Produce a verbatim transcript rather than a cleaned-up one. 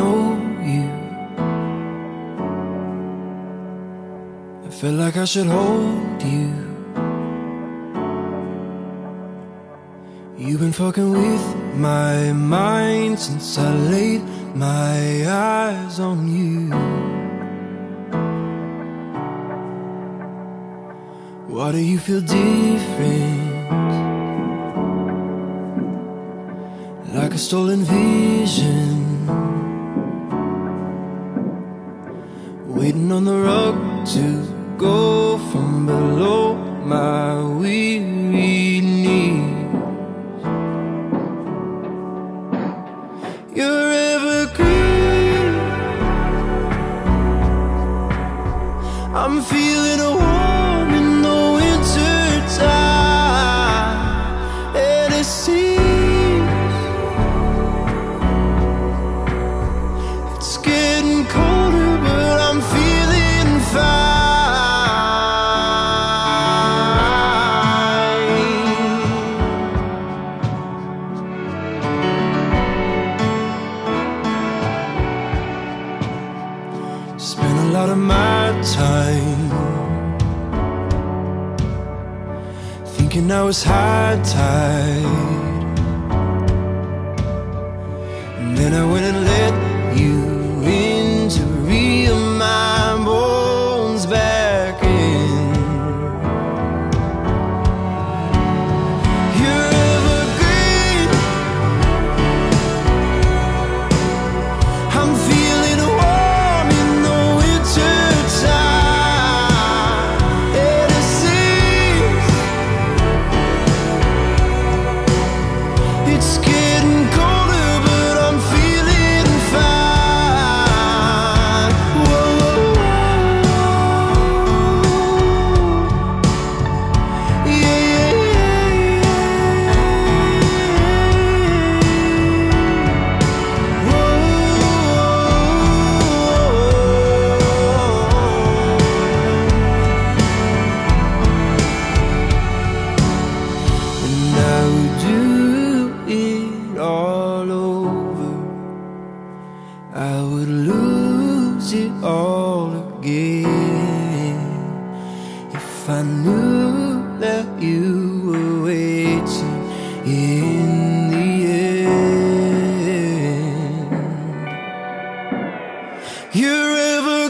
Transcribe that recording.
know you. I feel like I should hold you. You've been fucking with my mind since I laid my eyes on you. Why do you feel different? Like a stolen vision, waiting on the rug to go from below my weary knees. You're evergreen. I'm feeling a warm in the winter time, and it seems it's getting colder, but I'm feeling fine. Spent a lot of my time thinking I was high tide, and then I went and let you into real my bones back in. You're evergreen. I'm feeling warm in the winter time, and it seems it's getting colder, but I'm feeling fine. Whoa, yeah, yeah, and I would do it all over. I would lose it all again if I knew that you were waiting in the end. You're ever